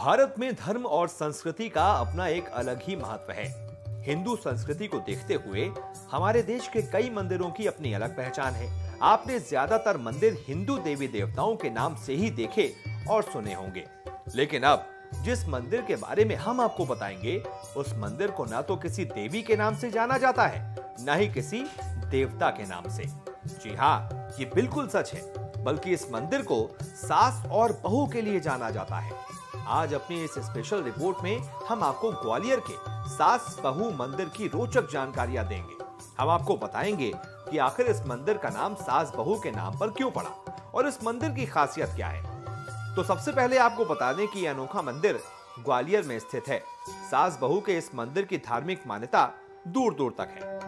भारत में धर्म और संस्कृति का अपना एक अलग ही महत्व है। हिंदू संस्कृति को देखते हुए हमारे देश के कई मंदिरों की अपनी अलग पहचान है। आपने ज्यादातर मंदिर हिंदू देवी देवताओं के नाम से ही देखे और सुने होंगे, लेकिन अब जिस मंदिर के बारे में हम आपको बताएंगे, उस मंदिर को ना तो किसी देवी के नाम से जाना जाता है, ना ही किसी देवता के नाम से। जी हाँ, ये बिल्कुल सच है, बल्कि इस मंदिर को सास और बहू के लिए जाना जाता है। आज अपनी इस स्पेशल रिपोर्ट में हम आपको ग्वालियर के सास बहू मंदिर की रोचक जानकारियां देंगे। हम आपको बताएंगे कि आखिर इस मंदिर का नाम सास बहू के नाम पर क्यों पड़ा और इस मंदिर की खासियत क्या है। तो सबसे पहले आपको बता दें कि यह अनोखा मंदिर ग्वालियर में स्थित है। सास बहू के इस मंदिर की धार्मिक मान्यता दूर दूर तक है।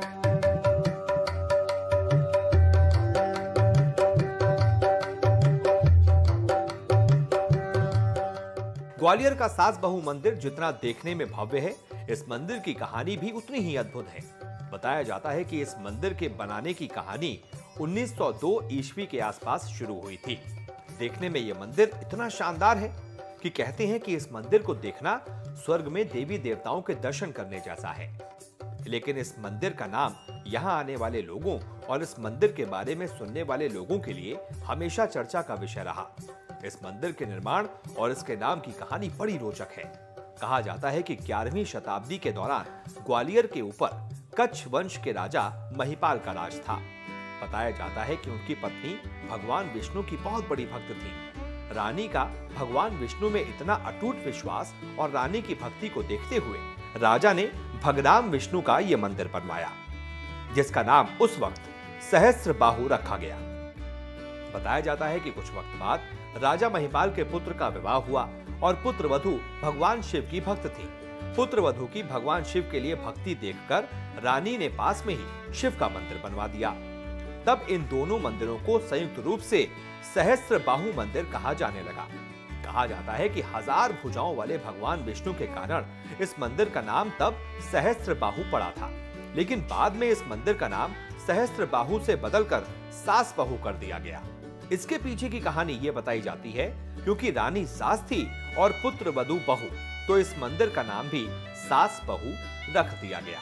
ग्वालियर का सास बहू मंदिर जितना देखने में भव्य है, इस मंदिर की कहानी भी उतनी ही अद्भुत है। बताया जाता है कि इस मंदिर के बनाने की कहानी 1902 ईस्वी के आसपास शुरू हुई थी। देखने में यह मंदिर इतना शानदार है कि कहते हैं कि इस मंदिर को देखना स्वर्ग में देवी देवताओं के दर्शन करने जैसा है। लेकिन इस मंदिर का नाम यहाँ आने वाले लोगों और इस मंदिर के बारे में सुनने वाले लोगों के लिए हमेशा चर्चा का विषय रहा। इस मंदिर के निर्माण और इसके नाम की कहानी बड़ी रोचक है। कहा जाता है कि 11वीं शताब्दी के दौरान ग्वालियर के ऊपर कच्छ वंश के राजा महिपाल का राज था। बताया जाता है कि उनकी पत्नी भगवान विष्णु की बहुत बड़ी भक्त थी। रानी का भगवान विष्णु में इतना अटूट विश्वास और रानी की भक्ति को देखते हुए राजा ने भगराम विष्णु का यह मंदिर बनवाया, जिसका नाम उस वक्त सहस्त्र बाहु रखा गया। बताया जाता है कि कुछ वक्त बाद राजा महिपाल के पुत्र का विवाह हुआ और पुत्र वधू भगवान शिव की भक्त थी। पुत्र वधू की भगवान शिव के लिए भक्ति देखकर रानी ने पास में ही शिव का मंदिर बनवा दिया। तब इन दोनों मंदिरों को संयुक्त रूप से सहस्त्र बाहु मंदिर कहा जाने लगा। कहा जाता है कि 1000 भुजाओं वाले भगवान विष्णु के कारण इस मंदिर का नाम तब सहस्त्र बाहु पड़ा था, लेकिन बाद में इस मंदिर का नाम सहस्त्र बाहु से बदलकर सास बहू कर दिया गया। इसके पीछे की कहानी ये बताई जाती है क्योंकि रानी सास थी और पुत्र वधू बहू, तो इस मंदिर का नाम भी सास बहू रख दिया गया।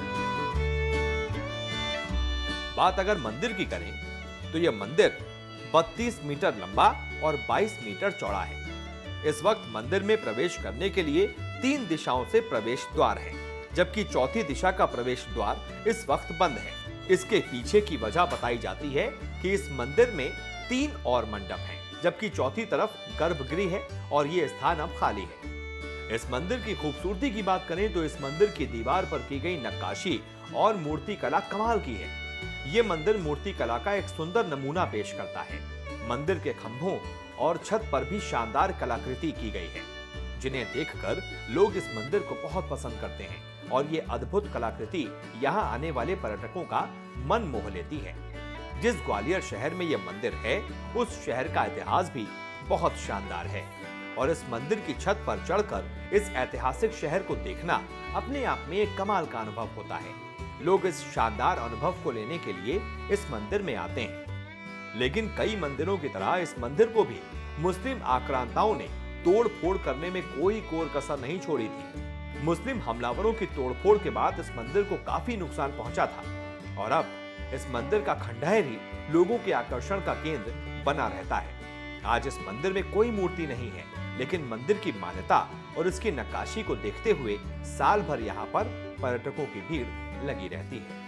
बात अगर मंदिर की करें तो यह मंदिर 32 मीटर लंबा और 22 मीटर चौड़ा है। इस वक्त मंदिर में प्रवेश करने के लिए 3 दिशाओं से प्रवेश द्वार है, जबकि चौथी दिशा का प्रवेश द्वार इस वक्त बंद है। इसके पीछे की वजह बताई जाती है कि इस मंदिर में 3 और मंडप हैं, जबकि चौथी तरफ गर्भगृह है और ये स्थान अब खाली है। इस मंदिर की खूबसूरती की बात करें तो इस मंदिर की दीवार पर की गई नक्काशी और मूर्ति कला कमाल की है। ये मंदिर मूर्ति कला का एक सुंदर नमूना पेश करता है। मंदिर के खंभों और छत पर भी शानदार कलाकृति की गई है, जिन्हें देखकर लोग इस मंदिर को बहुत पसंद करते हैं और ये अद्भुत कलाकृति यहाँ आने वाले पर्यटकों का मन मोह लेती है। जिस ग्वालियर शहर में यह मंदिर है, उस शहर का इतिहास भी बहुत शानदार है और इस मंदिर की छत पर चढ़कर इस ऐतिहासिक शहर को देखना अपने आप में एक कमाल का अनुभव होता है। लोग इस शानदार अनुभव को लेने के लिए इस मंदिर में आते हैं। लेकिन कई मंदिरों की तरह इस मंदिर को भी मुस्लिम आक्रांताओं ने तोड़ फोड़ करने में कोई कोर कसर नहीं छोड़ी थी। मुस्लिम हमलावरों की तोड़फोड़ के बाद इस मंदिर को काफी नुकसान पहुंचा था और अब इस मंदिर का खंडहर ही लोगों के आकर्षण का केंद्र बना रहता है। आज इस मंदिर में कोई मूर्ति नहीं है, लेकिन मंदिर की मान्यता और इसकी नक्काशी को देखते हुए साल भर यहाँ पर पर्यटकों की भीड़ लगी रहती है।